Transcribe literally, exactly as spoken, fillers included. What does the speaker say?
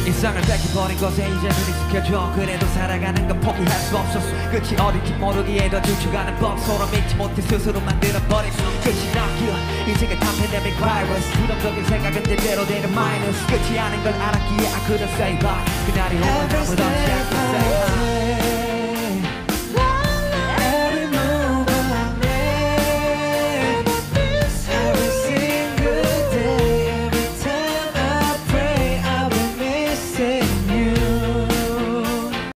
일상을 뺏겨버린 것에 이제는 익숙해져. 그래도 살아가는 건 포기할 수 없었어. 끝이 어딘지 모르기에 더 주축하는 법. 서로 믿지 못해 스스로 만들어버린 끝이 나기야. 인생은 다 팬데믹 바이러스. 부정적인 생각은 대대로 되는 마이너스. 끝이 아닌 걸 알았기에 I couldn't say bye. 그날이 오면 아무도 없지 않고 say bye.